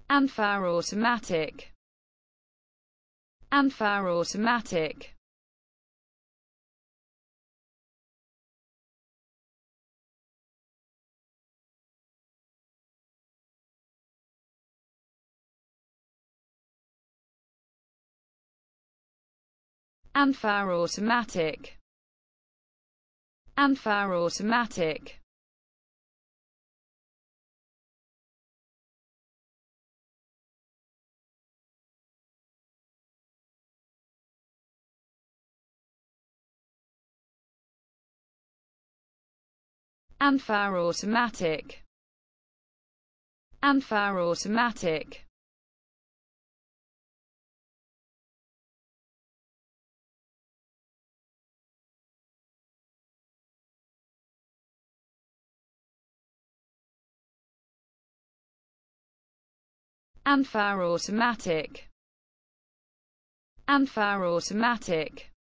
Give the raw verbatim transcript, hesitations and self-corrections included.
Anfar automatic. Anfar automatic. Anfar automatic. Anfar automatic. Anfar automatic. Anfar automatic. Anfar automatic. Anfar automatic.